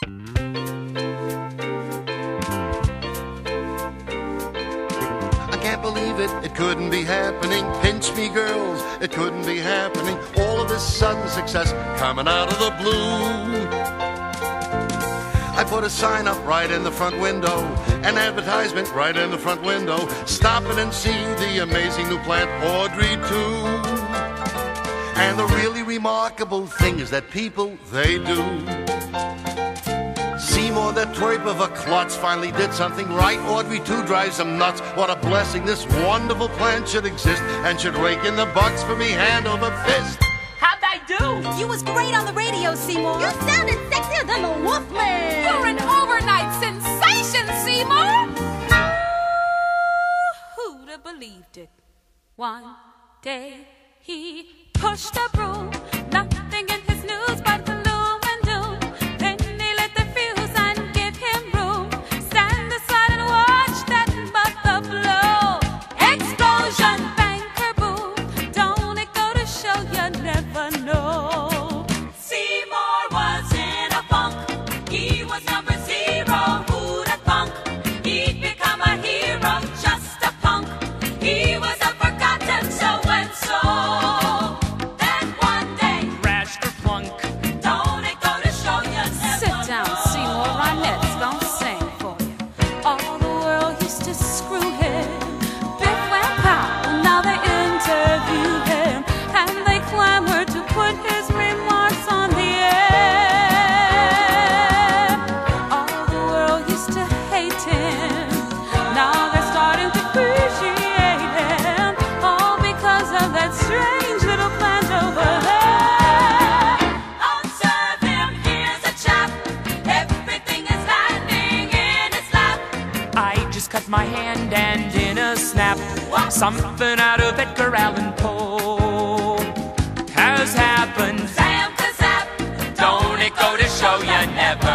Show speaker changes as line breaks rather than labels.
I can't believe it, it couldn't be happening. Pinch me girls, it couldn't be happening. All of this sudden success coming out of the blue. I put a sign up right in the front window, an advertisement right in the front window. Stop in and see the amazing new plant, Audrey 2. And the really remarkable thing is that people, they do. Seymour, that twerp of a klutz, finally did something right. Audrey 2 drives them nuts. What a blessing this wonderful plant should exist and should rake in the bucks for me hand over fist.
How'd I do?
You was great on the radio, Seymour.
You sounded sexier than the Wolfman.
You're an overnight sensation, Seymour. Who'd have believed it? One day he pushed a broom, nothing in his news but gloom and doom. Then he lit the fuse and give him room. Stand aside and watch that mother blow. Explosion, bang, kaboom. Don't it go to show you never know? Seymour was in a funk. He was number 0. Who'd have thunk? He'd become a hero, just a punk. He was a forgotten so-and-so.
Cut my hand and in a snap, something out of Edgar Allan Poe has happened.
Zam, kazap.
Don't it go to show you never